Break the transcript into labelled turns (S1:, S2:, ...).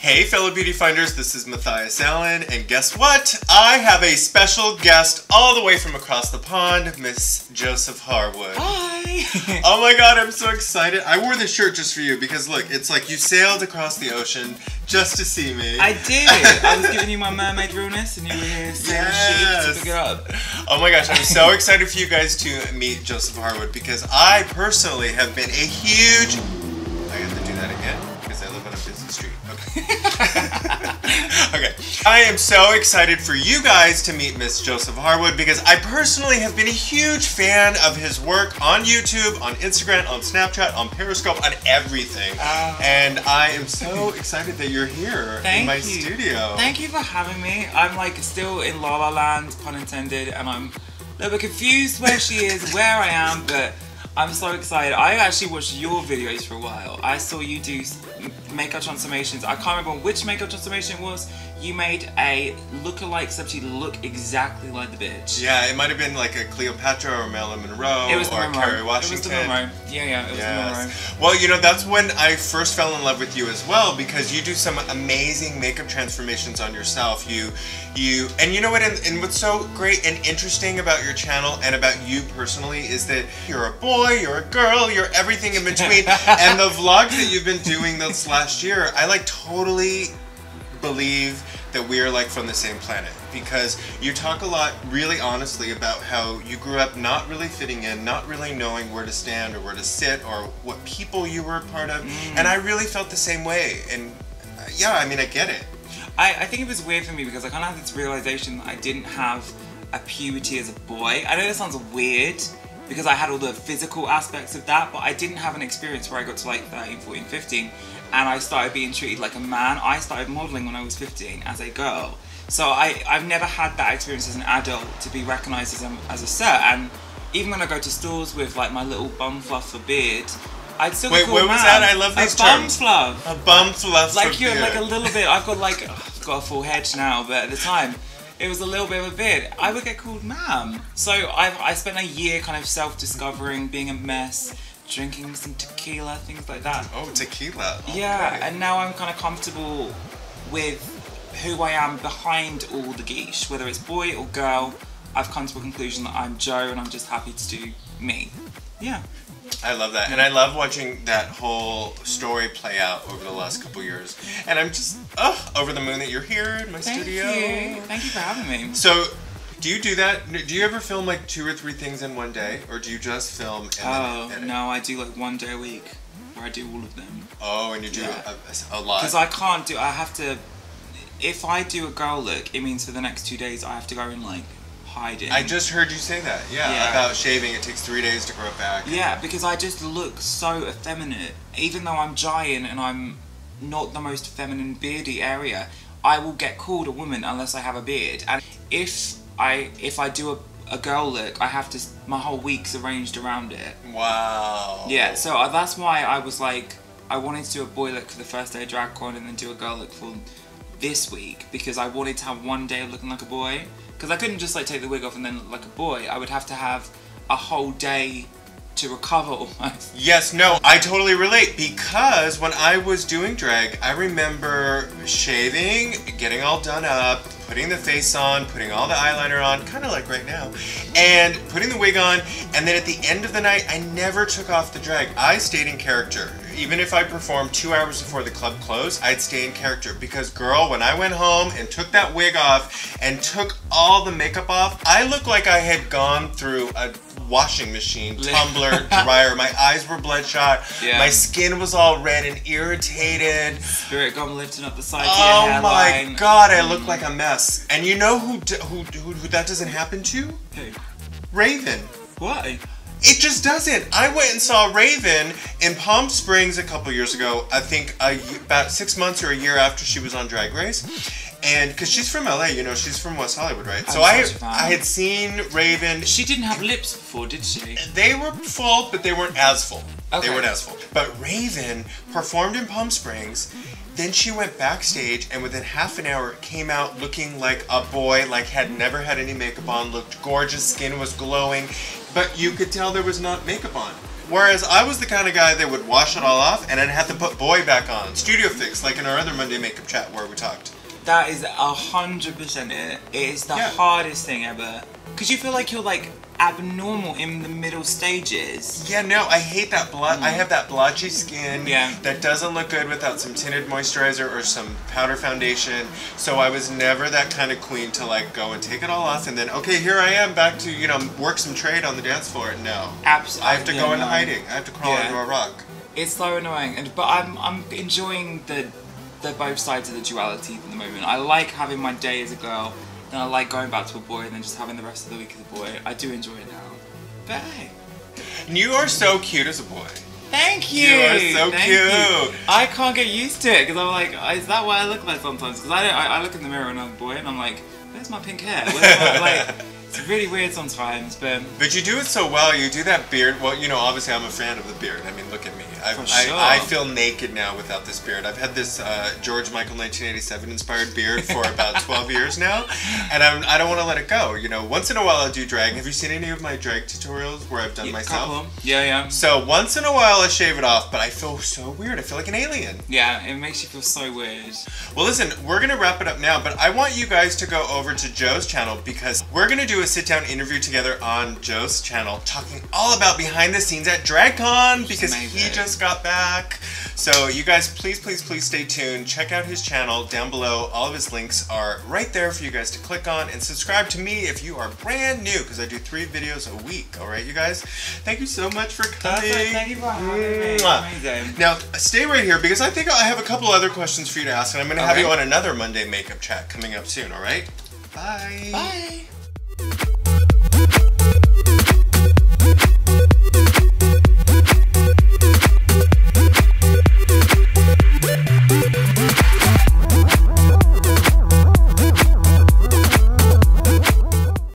S1: Hey fellow beauty finders, this is Matthias Allen, and guess what? I have a special guest all the way from across the pond, Miss Joseph Harwood.
S2: Hi!
S1: Oh my god, I'm so excited. I wore this shirt just for you because look, it's like you sailed across the ocean just to see me.
S2: I did! I was giving you my mermaid realness and you were here sailing sheep to pick it up.
S1: Oh my gosh, I'm so excited for you guys to meet Joseph Harwood because I personally have been a huge... I have to do that again because I live on a busy street. Okay. Okay. I am so excited for you guys to meet Miss Joseph Harwood because I personally have been a huge fan of his work on YouTube, on Instagram, on Snapchat, on Periscope, on everything. And I am so excited that you're here in my studio.
S2: Thank you for having me. I'm like still in La La Land, pun intended, and I'm a little bit confused where she is, where I am, but I'm so excited. I actually watched your videos for a while. I saw you do makeup transformations. I can't remember which makeup transformation it was. You made a look-alike, except she looked exactly like the bitch.
S1: Yeah, it might have been like a Cleopatra or Marilyn Monroe
S2: or
S1: Kerry Washington.
S2: It was the Monroe. Yeah, it was the Monroe.
S1: Well, you know, that's when I first fell in love with you as well because you do some amazing makeup transformations on yourself. And you know what, and what's so great and interesting about your channel and about you personally is that you're a boy, you're a girl, you're everything in between. And the vlogs that you've been doing this last year, I like totally believe that we are like from the same planet because you talk a lot really honestly about how you grew up not really fitting in, not really knowing where to stand or where to sit or what people you were a part of, and I really felt the same way. And yeah, I mean, I get it.
S2: I think it was weird for me because I kind of had this realization that I didn't have a puberty as a boy. I know that sounds weird because I had all the physical aspects of that, but I didn't have an experience where I got to like 13, 14, 15 and I started being treated like a man. I started modelling when I was 15 as a girl. So I've never had that experience as an adult to be recognised as a sir. And even when I go to stores with like my little bum fluff for beard, I'd still
S1: Wait, what was that? I love these terms.
S2: A bum fluff.
S1: A bum fluff
S2: like
S1: for
S2: you're
S1: beard.
S2: like a little bit, I've got like, I've got a full head now, but at the time, it was a little bit of a beard. I would get called ma'am. So I spent a year kind of self-discovering, being a mess, drinking some tequila, things like that.
S1: Oh, tequila. Oh,
S2: yeah,
S1: right.
S2: and now I'm kind of comfortable with who I am behind all the geesh. Whether it's boy or girl, I've come to a conclusion that I'm Joe and I'm just happy to do me. Yeah.
S1: I love that, and I love watching that whole story play out over the last couple years. And I'm just over the moon that you're here in my studio.
S2: Thank you for having me.
S1: So, do you do that? Do you ever film like 2 or 3 things in one day, or do you just film and then edit?
S2: No, I do like 1 day a week where I do all of them.
S1: Oh, and you do a lot.
S2: Because I can't do. I have to. If I do a girl look, it means for the next 2 days I have to go and like hiding.
S1: I just heard you say that, yeah, about shaving. It takes 3 days to grow it back.
S2: Yeah, because I just look so effeminate. Even though I'm giant and I'm not the most feminine beardy area, I will get called a woman unless I have a beard. And if I do a girl look, I have to, my whole week's arranged around it.
S1: Wow.
S2: Yeah, so that's why I was like, I wanted to do a boy look for the first day of DRAGCON and then do a girl look for this week because I wanted to have 1 day of looking like a boy. Because I couldn't just like take the wig off and then look like a boy. I would have to have a whole day to recover almost.
S1: Yes, no, I totally relate because when I was doing drag, I remember shaving, getting all done up, putting the face on, putting all the eyeliner on, kind of like right now, and putting the wig on, and then at the end of the night, I never took off the drag. I stayed in character. Even if I performed 2 hours before the club closed, I'd stay in character because, girl, when I went home and took that wig off and took all the makeup off, I looked like I had gone through a washing machine, tumbler, dryer. My eyes were bloodshot. Yeah. My skin was all red and irritated.
S2: Spirit gum lifting up the side of your hairline.
S1: Oh my god, I look like a mess. And you know who that doesn't happen to?
S2: Who?
S1: Raven.
S2: Why?
S1: It just doesn't. I went and saw Raven in Palm Springs a couple years ago, I think about 6 months or a year after she was on Drag Race. And because she's from LA, you know, she's from West Hollywood, right? So I had seen Raven.
S2: She didn't have lips before, did she?
S1: They were full, but they weren't as full.
S2: Okay.
S1: They weren't as full. But Raven performed in Palm Springs. Then she went backstage and within half an hour came out looking like a boy, like had never had any makeup on, looked gorgeous, skin was glowing, but you could tell there was not makeup on. Whereas I was the kind of guy that would wash it all off and I'd have to put boy back on. Studio fix, like in our other Monday makeup chat where we talked.
S2: That is 100% it. It is the hardest thing ever. Because you feel like you're like abnormal in the middle stages.
S1: Yeah, no, I hate that I have that blotchy skin that doesn't look good without some tinted moisturizer or some powder foundation. So I was never that kind of queen to like go and take it all off and then, okay, here I am back to, you know, work some trade on the dance floor. No.
S2: Absolutely.
S1: I have to go into hiding. I have to crawl into a rock.
S2: It's so annoying. But I'm enjoying the both sides of the duality at the moment. I like having my day as a girl. And I like going back to a boy and then just having the rest of the week as a boy. I do enjoy it now. But hey.
S1: You are so cute as a boy.
S2: Thank you!
S1: You are so cute!
S2: You. I can't get used to it because I'm like, is that what I look like sometimes? Because I look in the mirror when I'm a boy and I'm like, where's my pink hair? Where's my, like, it's really weird sometimes, but
S1: you do it so well. You do that beard. Well, you know, obviously I'm a fan of the beard. I mean, look at me. I feel naked now without this beard. I've had this George Michael 1987 inspired beard for about 12 years now, and I don't want to let it go. You know, once in a while I'll do drag. Have you seen any of my drag tutorials where I've done myself?
S2: Couple. Yeah.
S1: So once in a while I shave it off, but I feel so weird. I feel like an alien.
S2: Yeah, it makes you feel so weird.
S1: Well, listen, we're gonna wrap it up now, but I want you guys to go over to Joe's channel because we're gonna do a sit-down interview together on Joe's channel, talking all about behind the scenes at DRAGCON because he just got back. So you guys, please stay tuned. Check out his channel down below. All of his links are right there for you guys to click on, and subscribe to me if you are brand new because I do 3 videos a week. All right, you guys. Thank you so much for coming.
S2: Thank you for having me. Amazing.
S1: Now stay right here because I think I have a couple other questions for you to ask, and I'm going to have you on another Monday makeup chat coming up soon. All right. Bye.
S2: Bye.